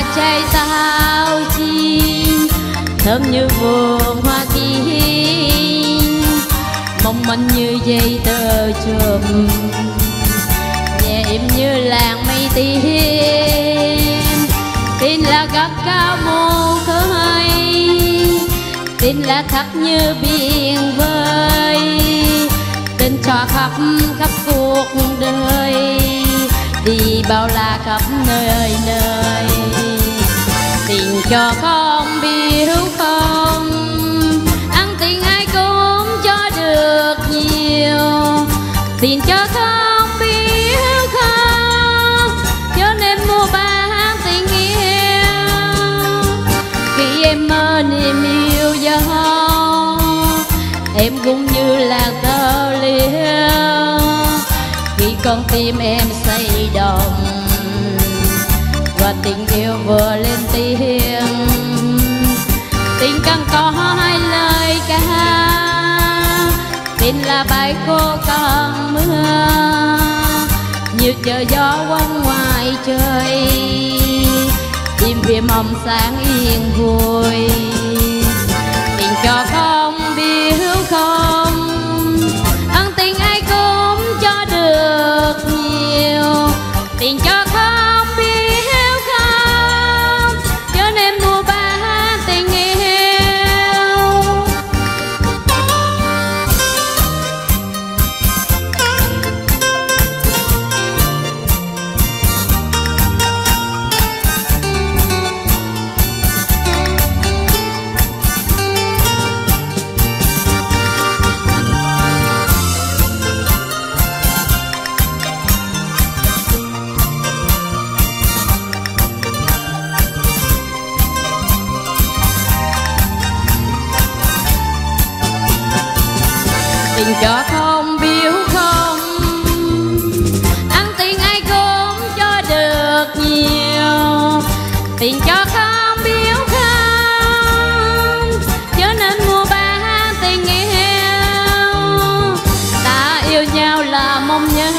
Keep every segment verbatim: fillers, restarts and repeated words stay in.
trái sao chim thơm như vườn hoa kim, mong manh như dây tơ chùm, nhẹ êm như làng mây tím. Tin là gác cao mù khơi, tin là thấp như biển vơi, tin cho khắp khắp cuộc đời, đi bao la khắp nơi nơi. Tình cho không biết không, ăn tình ai cũng cho được nhiều. Tình cho không biết không, cho nên mua bán tình yêu. Khi em mơ niềm yêu dấu, em cũng như làng tơ liễu. Khi con tim em say động và tình yêu vừa lên tiếng, tình càng có hai lời ca, tình là bài cô còn mưa, như chờ gió quăng ngoài trời, im phim âm sáng yên vui. Tình cho không biết không, ân tình ai cũng cho được nhiều. Tình cho không biết không, cho nên mua bán tình yêu. Tình cho không biết không, ăn tình ai cũng cho được nhiều. Tình cho không biết không, cho nên mua bán tình yêu. Ta yêu nhau là mong nhớ,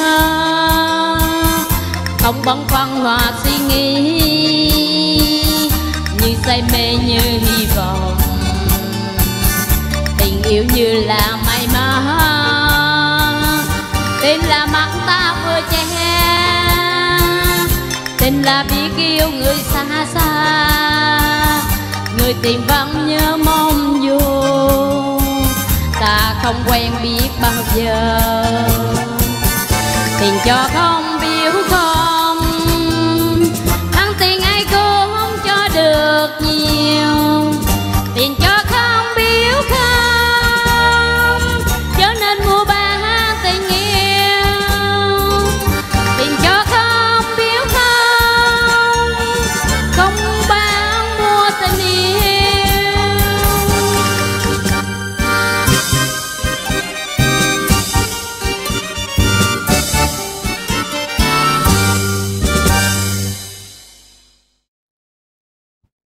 không băn khoăn hoặc suy nghĩ, như say mê như hy vọng. Tình yêu như là may mắn, tên là mắt ta vừa che, tên là biết yêu người xa xa, người tình vẫn nhớ mong dù ta không quen biết bao giờ. Tình cho không